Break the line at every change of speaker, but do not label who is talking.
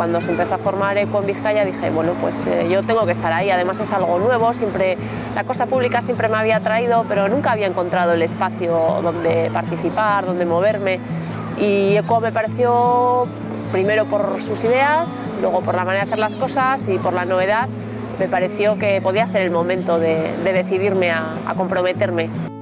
cuando se empezó a formar ECO en Vizcaya dije, bueno, pues yo tengo que estar ahí, además es algo nuevo, siempre, la cosa pública siempre me había atraído, pero nunca había encontrado el espacio donde participar, donde moverme, y ECO me pareció, primero por sus ideas, luego por la manera de hacer las cosas y por la novedad, me pareció que podía ser el momento de decidirme a comprometerme.